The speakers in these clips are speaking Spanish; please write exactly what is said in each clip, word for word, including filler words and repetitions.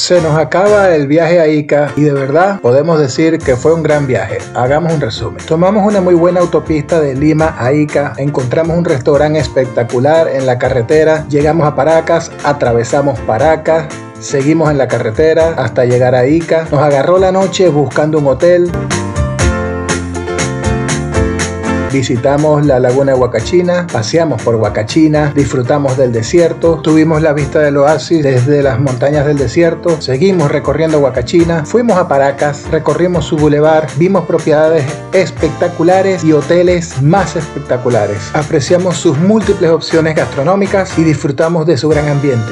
Se nos acaba el viaje a Ica y de verdad podemos decir que fue un gran viaje. Hagamos un resumen. Tomamos una muy buena autopista de Lima a Ica, encontramos un restaurante espectacular en la carretera, llegamos a Paracas, atravesamos Paracas, seguimos en la carretera hasta llegar a Ica. Nos agarró la noche buscando un hotel. Visitamos la laguna de Huacachina, paseamos por Huacachina, disfrutamos del desierto, tuvimos la vista del oasis desde las montañas del desierto, seguimos recorriendo Huacachina, fuimos a Paracas, recorrimos su bulevar, vimos propiedades espectaculares y hoteles más espectaculares. Apreciamos sus múltiples opciones gastronómicas y disfrutamos de su gran ambiente.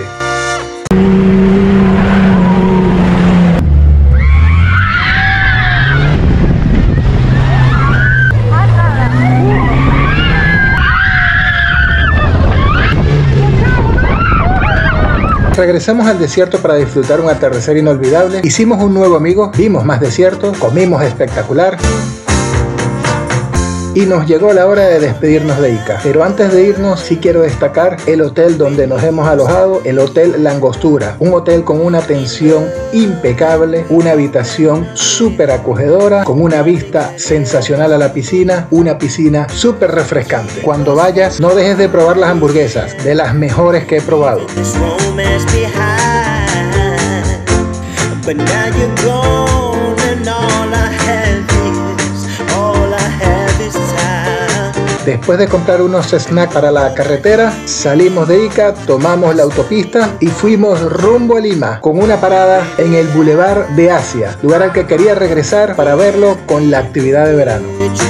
Regresamos al desierto para disfrutar un atardecer inolvidable. Hicimos un nuevo amigo, vimos más desierto, comimos espectacular. Y nos llegó la hora de despedirnos de Ica. Pero antes de irnos, sí quiero destacar el hotel donde nos hemos alojado, el Hotel Langostura. Un hotel con una atención impecable, una habitación súper acogedora, con una vista sensacional a la piscina, una piscina súper refrescante. Cuando vayas, no dejes de probar las hamburguesas, de las mejores que he probado. Después de comprar unos snacks para la carretera, salimos de Ica, tomamos la autopista y fuimos rumbo a Lima, con una parada en el Boulevard de Asia, lugar al que quería regresar para verlo con la actividad de verano.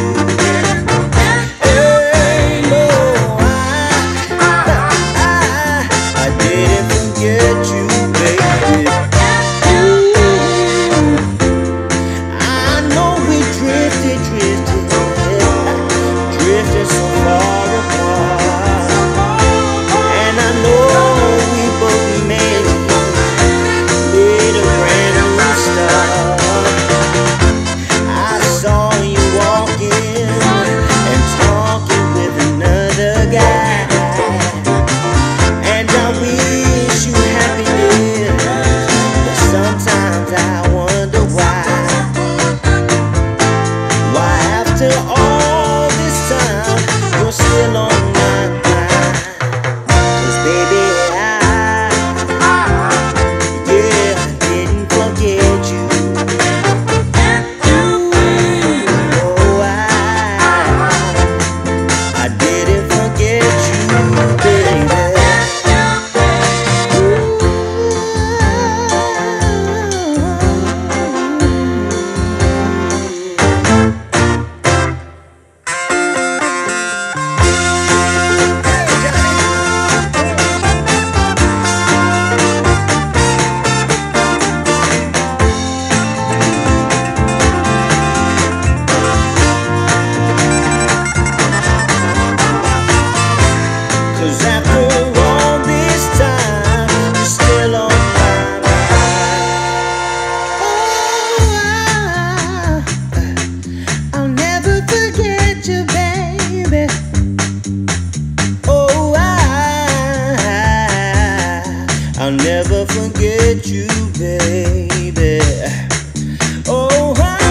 I'll never forget you, baby. Oh,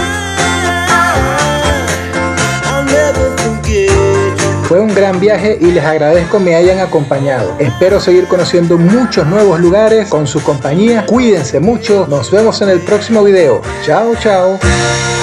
I'll never forget you. Fue un gran viaje y les agradezco me hayan acompañado. Espero seguir conociendo muchos nuevos lugares con su compañía. Cuídense mucho. Nos vemos en el próximo video. Chao, chao.